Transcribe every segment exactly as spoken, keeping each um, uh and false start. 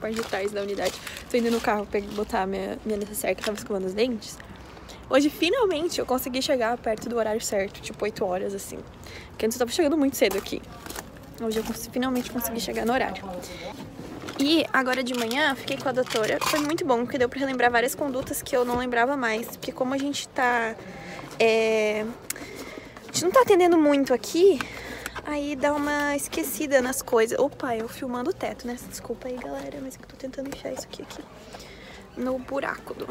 parte de trás da unidade. Tô indo no carro pra botar minha, minha necessaire que eu tava escovando os dentes. Hoje, finalmente, eu consegui chegar perto do horário certo, tipo oito horas, assim. Porque antes eu tava chegando muito cedo aqui. Hoje eu consegui, finalmente consegui chegar no horário. E agora de manhã, fiquei com a doutora. Foi muito bom, porque deu pra relembrar várias condutas que eu não lembrava mais. Porque como a gente tá... É... A gente não tá atendendo muito aqui, aí dá uma esquecida nas coisas. Opa, eu filmando o teto, né? Desculpa aí, galera, mas é que eu tô tentando enfiar isso aqui, aqui no buraco do...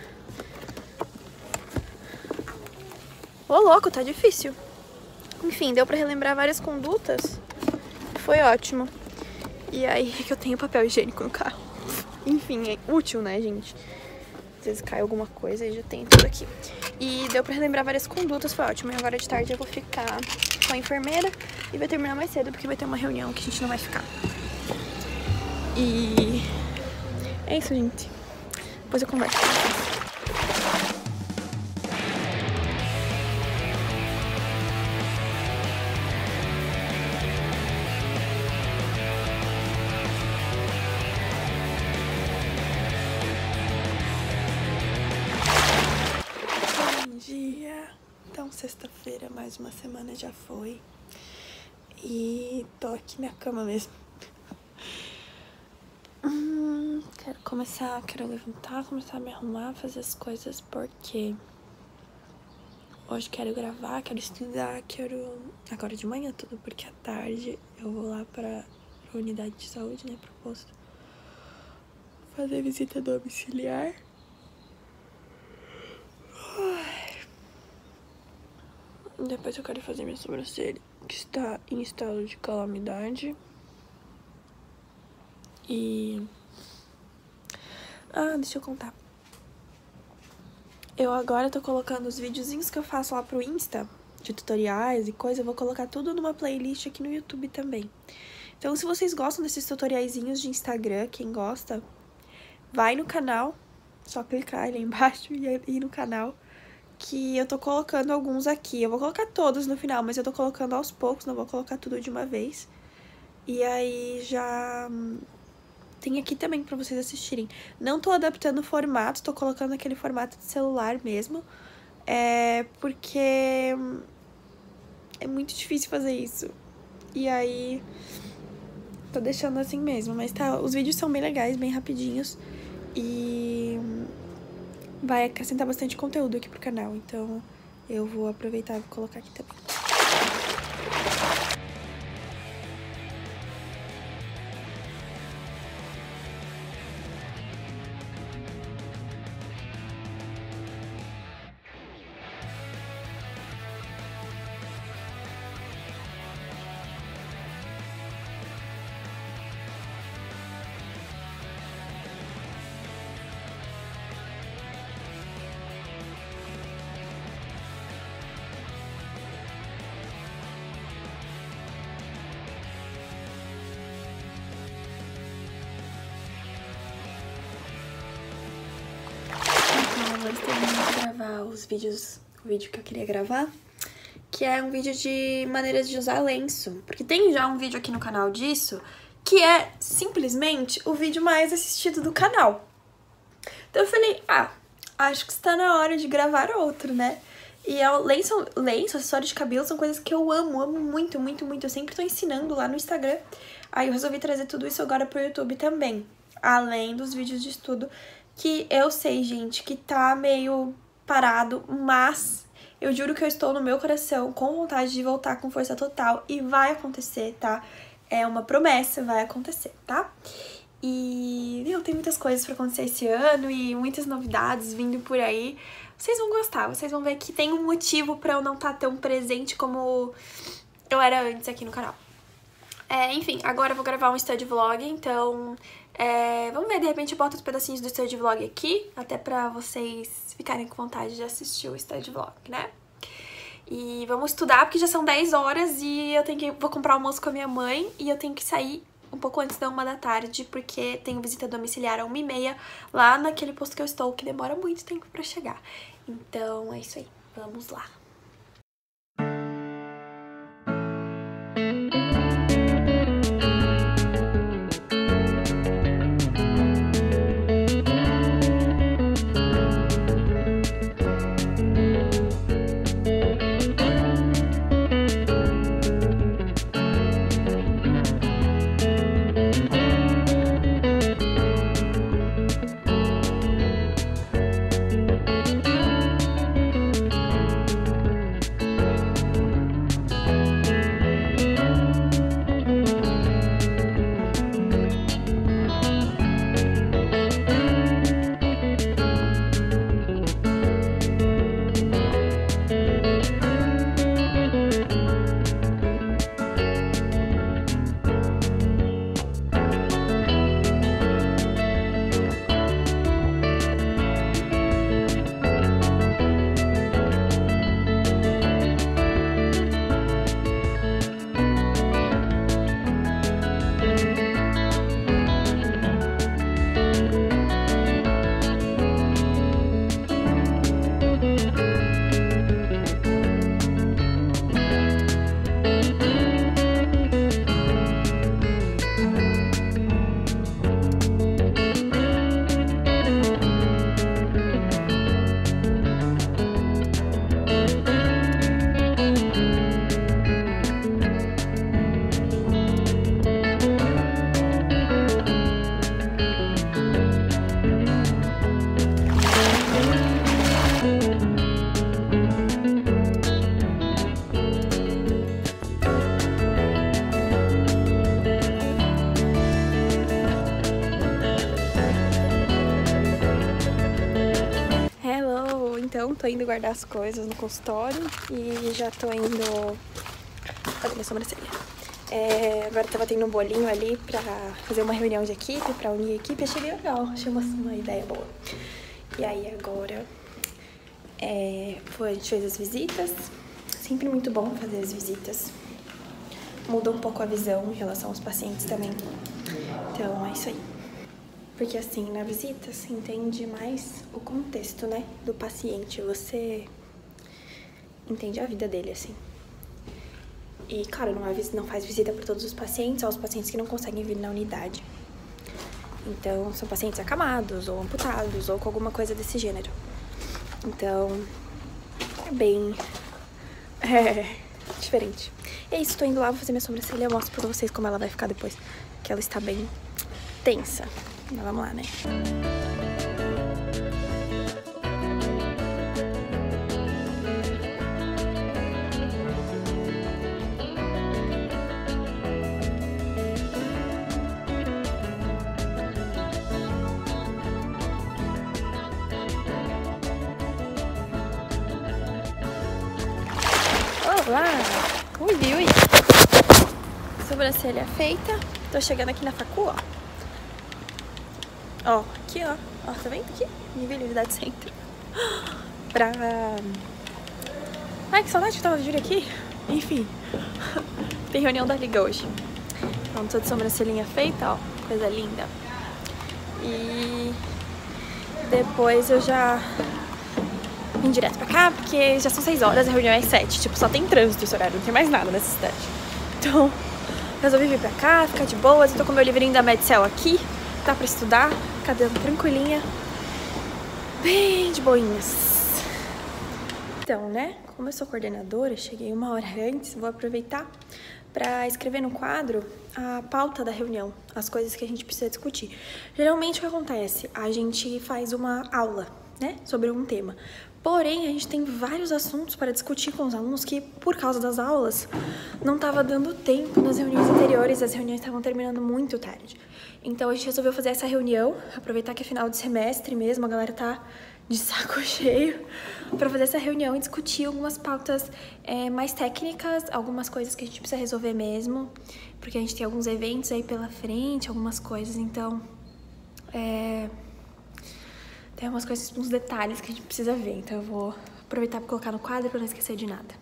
Ô, louco, tá difícil. Enfim, deu pra relembrar várias condutas. Foi ótimo. E aí que eu tenho papel higiênico no carro. Enfim, é útil, né, gente? Às vezes cai alguma coisa e já tem tudo aqui. E deu pra relembrar várias condutas, foi ótimo. E agora de tarde eu vou ficar com a enfermeira e vai terminar mais cedo, porque vai ter uma reunião que a gente não vai ficar. E é isso, gente. Depois eu converso com vocês. Então, sexta-feira, mais uma semana já foi. E tô aqui na cama mesmo. Hum, quero começar, quero levantar, começar a me arrumar, fazer as coisas, porque hoje quero gravar, quero estudar, quero... Agora de manhã tudo, porque à tarde eu vou lá pra, pra unidade de saúde, né, pro posto, fazer visita domiciliar. Depois eu quero fazer minha sobrancelha, que está em estado de calamidade. E... Ah, deixa eu contar. Eu agora tô colocando os videozinhos que eu faço lá pro Insta, de tutoriais e coisa, eu vou colocar tudo numa playlist aqui no YouTube também. Então, se vocês gostam desses tutoriaizinhos de Instagram, quem gosta, vai no canal, só clicar ali embaixo e ir no canal, que eu tô colocando alguns aqui. Eu vou colocar todos no final, mas eu tô colocando aos poucos, não vou colocar tudo de uma vez. E aí já tem aqui também pra vocês assistirem. Não tô adaptando o formato, tô colocando aquele formato de celular mesmo. É porque é muito difícil fazer isso. E aí tô deixando assim mesmo, mas tá, os vídeos são bem legais, bem rapidinhos. E vai acrescentar bastante conteúdo aqui pro canal, então eu vou aproveitar e vou colocar aqui também. Agora terminando de gravar os vídeos, o vídeo que eu queria gravar, que é um vídeo de maneiras de usar lenço, porque tem já um vídeo aqui no canal disso, que é simplesmente o vídeo mais assistido do canal. Então eu falei, ah, acho que está na hora de gravar outro, né? E é o lenço, lenço, acessório de cabelo, são coisas que eu amo, amo muito, muito, muito. Eu sempre tô ensinando lá no Instagram. Aí eu resolvi trazer tudo isso agora pro YouTube também, além dos vídeos de estudo, que eu sei, gente, que tá meio parado, mas eu juro que eu estou no meu coração com vontade de voltar com força total e vai acontecer, tá? É uma promessa, vai acontecer, tá? E eu tenho muitas coisas pra acontecer esse ano e muitas novidades vindo por aí. Vocês vão gostar, vocês vão ver que tem um motivo pra eu não estar tão presente como eu era antes aqui no canal. É, enfim, agora eu vou gravar um study vlog, então é, vamos ver, de repente eu boto os pedacinhos do study vlog aqui, até pra vocês ficarem com vontade de assistir o study vlog, né? E vamos estudar, porque já são dez horas e eu tenho que, vou comprar almoço com a minha mãe e eu tenho que sair um pouco antes da uma da tarde, porque tenho visita domiciliar a uma e meia lá naquele posto que eu estou, que demora muito tempo pra chegar. Então é isso aí, vamos lá. então, tô indo guardar as coisas no consultório e já tô indo fazer minha sobrancelha. É, agora tava tendo um bolinho ali pra fazer uma reunião de equipe, pra unir a equipe, achei bem legal, achei uma, uma ideia boa. E aí agora é, foi, a gente fez as visitas, sempre muito bom fazer as visitas. Muda um pouco a visão em relação aos pacientes também. Então é isso aí. Porque assim, na visita se entende mais o contexto, né, do paciente. Você entende a vida dele, assim. E, claro, não, é, não faz visita para todos os pacientes, só os pacientes que não conseguem vir na unidade. Então, são pacientes acamados, ou amputados, ou com alguma coisa desse gênero. Então, é bem... é... diferente. E é isso, tô indo lá, vou fazer minha sobrancelha, eu mostro pra vocês como ela vai ficar depois, que ela está bem tensa. Mas vamos lá, né? Olá! Ui, ui! Sobrancelha feita. Tô chegando aqui na facu, ó. Ó, aqui, ó. Ó, tá vendo aqui? Nível de Unidade Centro. Pra... Ai, que saudade que eu tava de vir aqui. Enfim. Tem reunião da Liga hoje. Então, tô de sobrancelhinha feita, ó. Coisa linda. E... depois eu já... vim direto pra cá, porque já são seis horas, a reunião é às sete. Tipo, só tem trânsito esse horário, não tem mais nada nessa cidade. Então, resolvi vir pra cá, ficar de boas. Eu tô com meu livrinho da Medcel aqui, tá pra estudar, cadeira tranquilinha, bem de boinhas. Então, né, como eu sou coordenadora, cheguei uma hora antes, vou aproveitar pra escrever no quadro a pauta da reunião, as coisas que a gente precisa discutir. Geralmente, o que acontece? A gente faz uma aula, né, sobre um tema. Porém, a gente tem vários assuntos para discutir com os alunos que, por causa das aulas, não estava dando tempo nas reuniões anteriores, as reuniões estavam terminando muito tarde. Então, a gente resolveu fazer essa reunião, aproveitar que é final de semestre mesmo, a galera tá de saco cheio, para fazer essa reunião e discutir algumas pautas é, mais técnicas, algumas coisas que a gente precisa resolver mesmo, porque a gente tem alguns eventos aí pela frente, algumas coisas, então... É... tem umas coisas, uns detalhes que a gente precisa ver, então eu vou aproveitar para colocar no quadro para não esquecer de nada.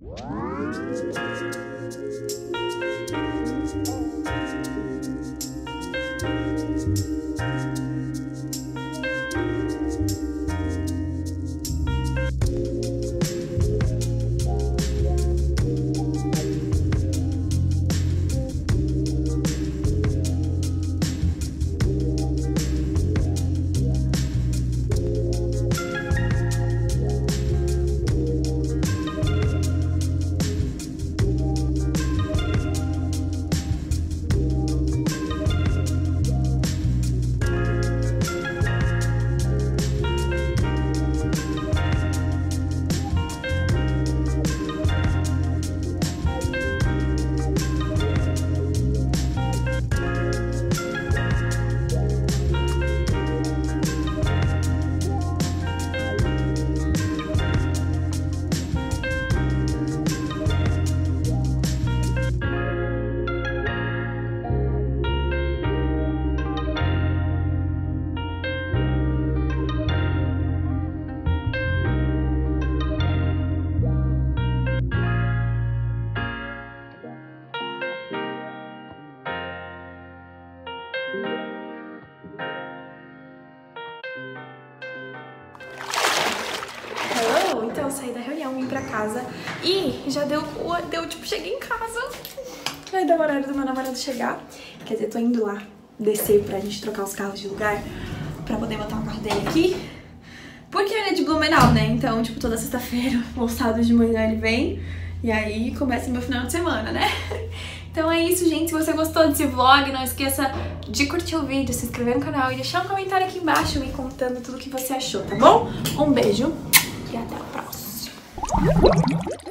Hello! Então eu saí da reunião, vim pra casa e já deu, deu tipo, cheguei em casa. Vai dar o horário do meu namorado chegar. Quer dizer, tô indo lá descer pra gente trocar os carros de lugar pra poder botar o carro dele aqui. Porque ele é de Blumenau, né? Então, tipo, toda sexta-feira, ou sábado de manhã ele vem. E aí começa meu final de semana, né? Então é isso, gente. Se você gostou desse vlog, não esqueça de curtir o vídeo, se inscrever no canal e deixar um comentário aqui embaixo me contando tudo o que você achou, tá bom? Um beijo e até a próxima.